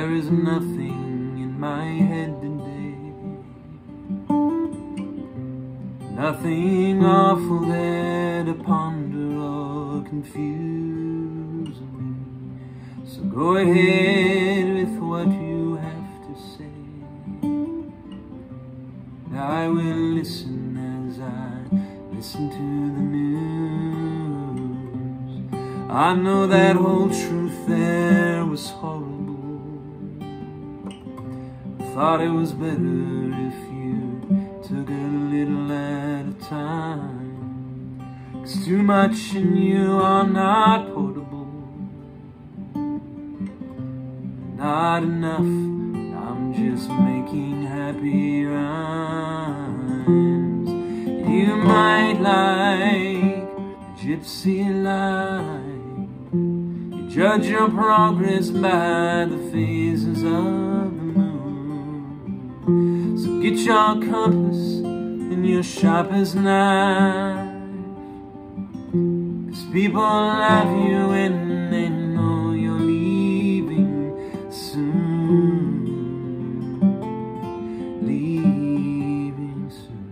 There is nothing in my head today, nothing awful there to ponder or confuse me. So go ahead with what you have to say. I will listen as I listen to the news. I know that whole truth there was horrible. Thought it was better if you took it a little at a time, 'cause too much and you are not portable, not enough. I'm just making happy rhymes. You might like gypsy life. You judge your progress by the phases of the moon. So get your compass and your sharpest knife, 'cause people love you and they know you're leaving soon. Leaving soon.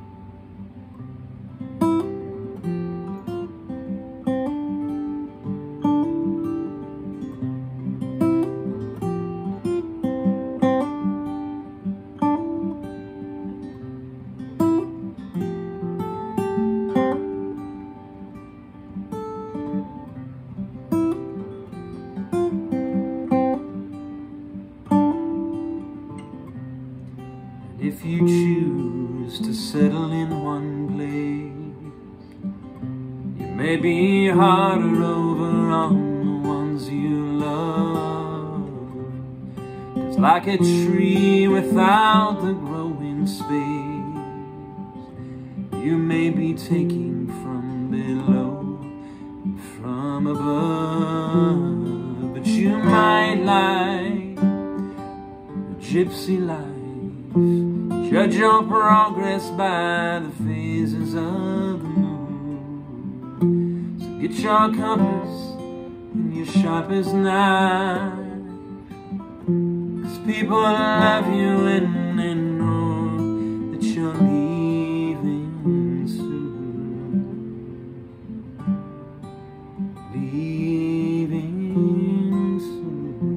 If you choose to settle in one place, you may be harder over on the ones you love. 'Cause like a tree without the growing space, you may be taking from below, from above. But you might like the gypsy life. Judge your progress by the phases of the moon. So get your compass and your sharpest knife, 'cause people love you and they know that you're leaving soon. Leaving soon.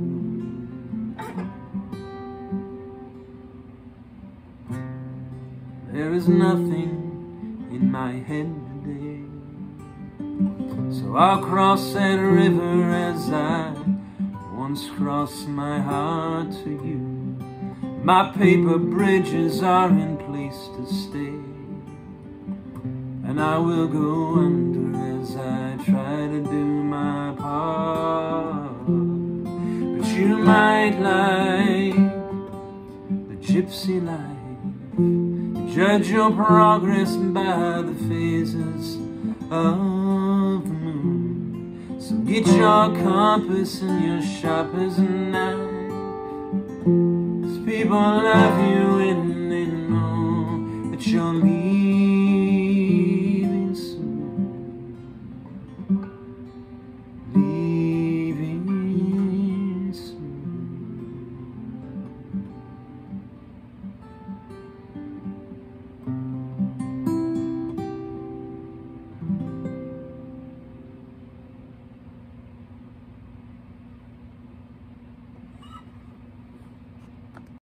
There is nothing in my head today, so I'll cross that river as I once crossed my heart to you. My paper bridges are in place to stay, and I will go under as I try to do my part. But you might like the gypsy life. Judge your progress by the phases of the moon. So get your compass and your sharpest knife, 'cause people love you and they know that you're leaving.